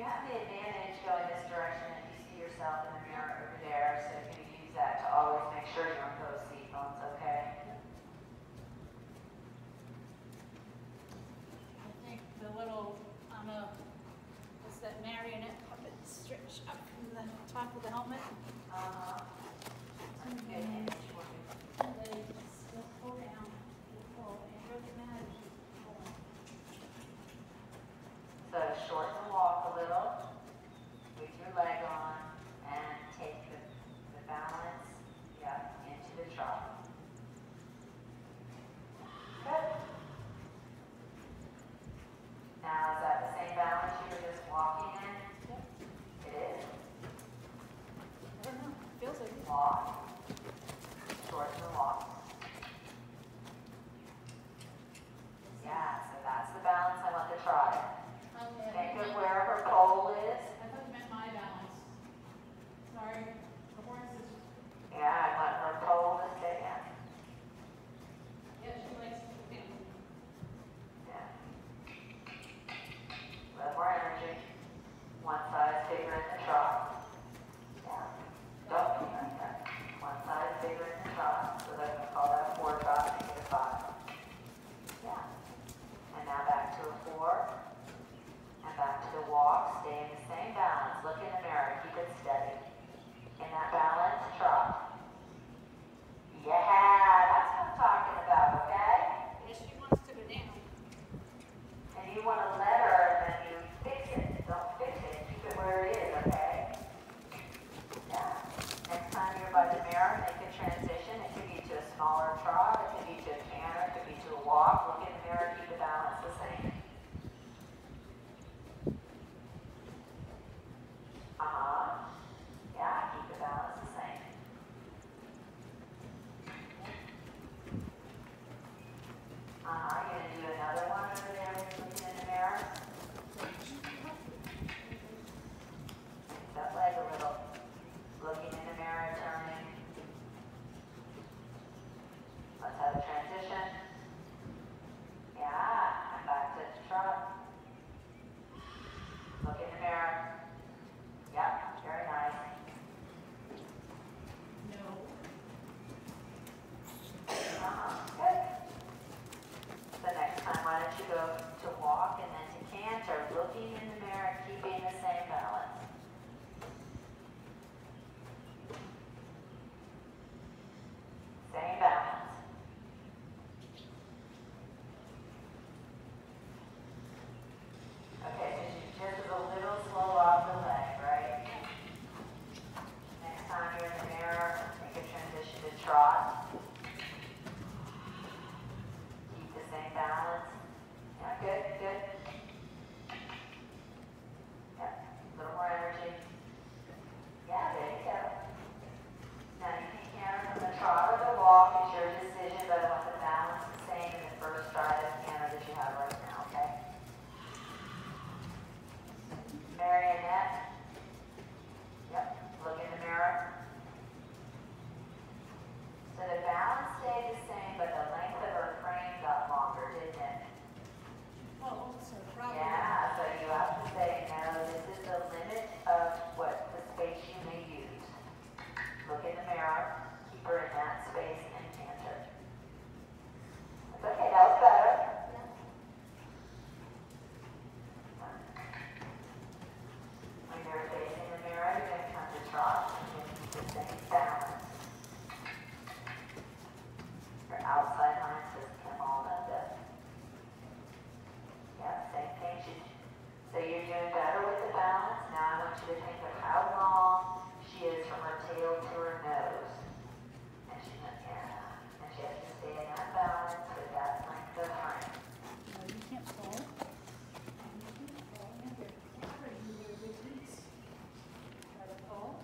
have the advantage going this direction if you see yourself in the mirror over there, so you're going to use that to always make sure you're on those seat bones, okay? I think the little, what's that marionette puppet stretch up from the top of the helmet? That's a good image for you. And they just pull down, pull, and it really matters. So shorten the walk a little with your leg on and take the balance, into the trot. Good. Now is that the same balance you were just walking in? Yep. It is. I don't know, it feels like it. Walk. Shorten the walk. Yeah, so that's the balance I want to try. Okay. Think of where her pole is. I thought you meant my balance. Sorry, the horse is, Yeah, I want her pole to stay in. yeah, she likes to do. Yeah. A little more energy. One side's bigger in the trot. Yeah. Don't be like that. One side's bigger in the trot, so they're going to call that a 4 trot, make it a 5. Yeah. And now back to a 4. And back to the walk. Stay in the same balance. Look in the mirror. Keep it steady. In that balance, trot. Yeah, that's what I'm talking about, okay? Yeah, she wants to go down. And you want to let her, and then you fix it. Don't fix it. Keep it where it is, okay? Yeah. Next time you're by the mirror, make a transition. It could be to a smaller trot. It could be to a canter. It could be to a walk. Look in the mirror. Keep the balance the same. Yeah, keep the balance the same. You're going to do another one over there when you're looking in the mirror. That leg a little. Looking in the mirror, turning. Let's have a transition. Yeah, and back to the trot. Look in the mirror. Yep, very nice. No. Good. So next time, why don't you go to walk and then to canter, looking in the mirror, keeping the same balance. Same balance. Okay, so she just is a little slow off the leg, right? Next time you're in the mirror, make a transition to trot. Keep the same balance. Yeah, good, good. Yeah, a little more energy. Yeah, there you go. Now you can canter from the trot or the walk. It's your decision, but I want the balance the same in the first stride of canter that you have right now, okay? Marionette. Yep, look in the mirror. So the balance stayed the same, but the length of her frame got longer, didn't it? Oh, so probably. Yeah, so you have to say, no, this is the limit of what the space you may use. Look in the mirror, keep her in that space and canter. That's okay, that was better. When you're facing the mirror, you're going to come to trot and you're going to keep the same balance. Your outside hind says, come on up there. Yeah, same thing. So you're doing better with the balance. Now I want you to think of how long she is from her tail to her nose. And she has to stay in that balance with that length of frame. No, you can't fall. You can't fall. You have to cover you with a good piece. Try to fall.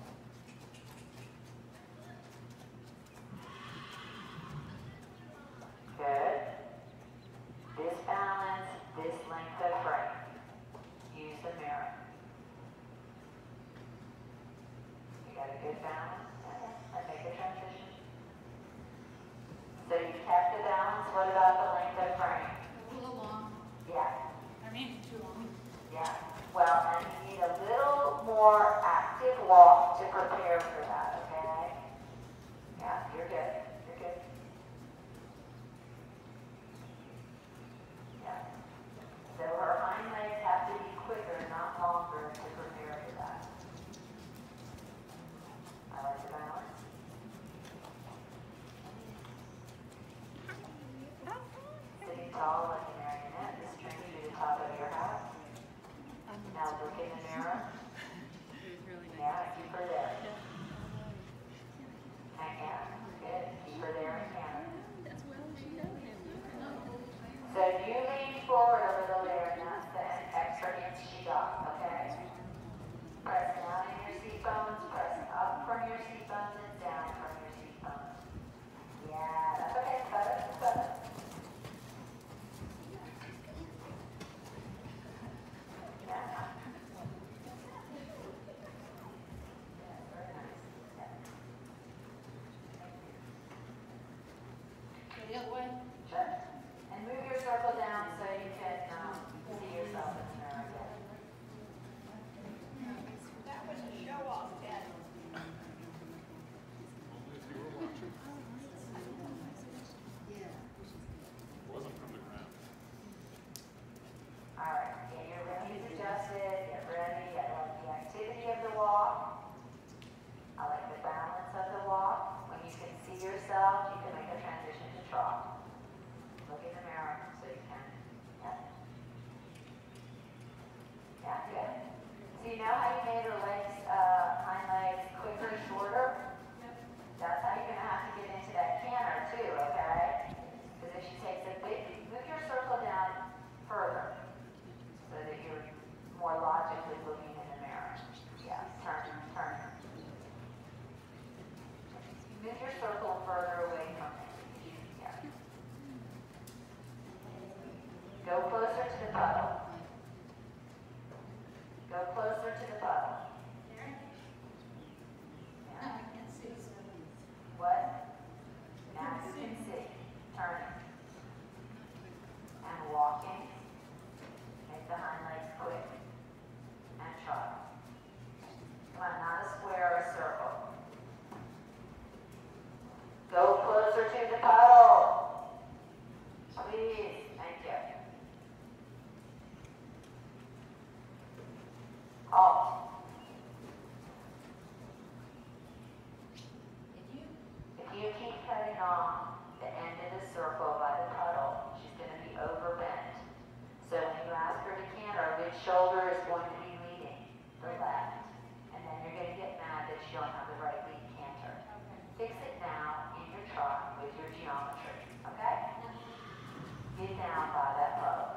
Good. This balance, this length of frame. Use the mirror. You got a good balance? Okay. Let's make a transition. So you kept the balance. What about the length of frame? A little long. Yeah. I mean, too long. Yeah. Well, and you need a tall like a marionette. The string through the top of your hat. Now look in the mirror. Yeah, keep her there. And yeah, good. Keep her there and can. So you lean forward a little there, and that's the extra inch she got, okay? Press down in your seat bones, press up from your seat bones, and down from your seat bones. Yeah, that's okay. It's better. Yeah. Very nice. Go the other way. Sure. And move your circle down so you can see yourself in the mirror again. That was a show off, Ted. Wasn't from the ground. All right, get your knees adjusted, get ready. I like the activity of the walk. I like the balance of the walk. When you can see yourself, you can make a transition to trot. Look in the mirror so you can. Yeah. Yeah, good. So you know how you made her legs, hind legs quicker, shorter? That's how you're going to have to get into that canter too, okay? Because if she takes a big, move your circle down further so that you're more logically looking in the mirror. Yeah, turn. Move your circle further away from it. Yeah. Go closer to the puddle. Go closer to the puddle. Yeah. What? Now you can see. Turning. And walking. Make the hind legs quick. And trot. Come on, not a square or a circle. Go closer to the puddle. Please. Thank you. Halt. If you keep cutting off the end of the circle by the puddle, she's going to be overbent. So when you ask her to canter, which shoulder is going to be leading? The left. And then you're going to get mad that you don't have the right lead canter. Fix it now in your trot with your geometry. Okay? Get down by that puddle.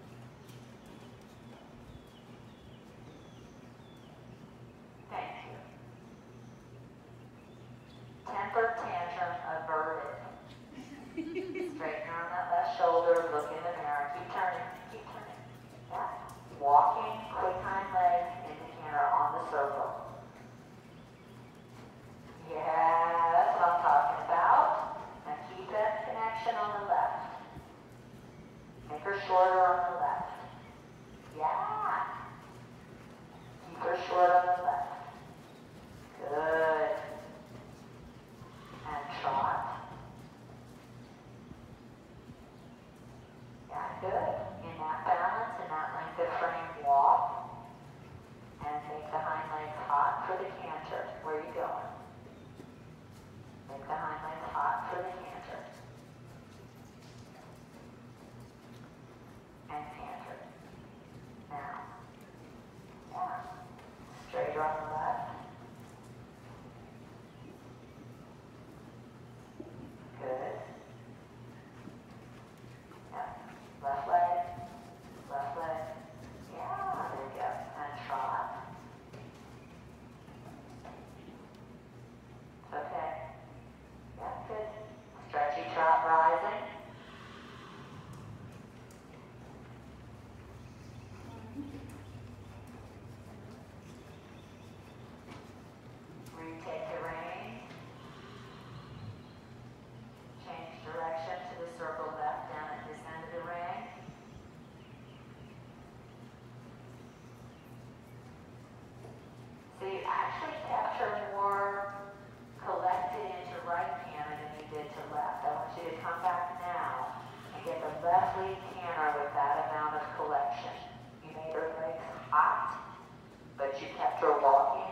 Thank you. Temper tantrum averted. Straighten on that left shoulder, look in the mirror, keep turning. Yeah. Walking, quick hind legs into canter on the circle. Yeah, that's what I'm talking about. Now keep that connection on the left. Make her shorter on the left. Yeah. Keep her short on the left. Good. And trot. Yeah, good. In that balance, in that length of frame, walk. And make the hind legs hot for the canter. Where are you going? Make the hind legs hot for the canter. And canter. Now. Yeah. Straighter on the left. Good. Yeah. Left leg. Left leg. Yeah, there you go. And trot. Okay. Yeah, good. Stretchy trot rising. Retake the reins. Change direction to the circle left down at this end of the ring. So you actually kept her more collected into right canter than you did to left. I want you to come back now and get the left lead canter with that amount of collection. You made her legs hot, but you kept her walking.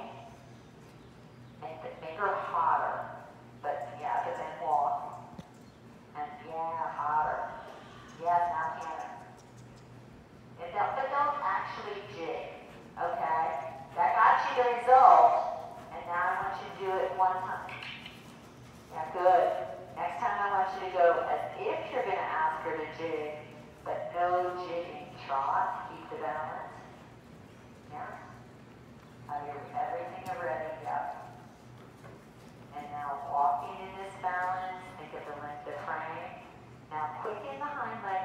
Make her hotter, but then walk. And yeah, hotter. Yes, now jig, but no jigging. Trot, keep the balance. Yeah. Have everything ready, yep. And now walking in this balance, think of the length of frame. Now quicken the hind leg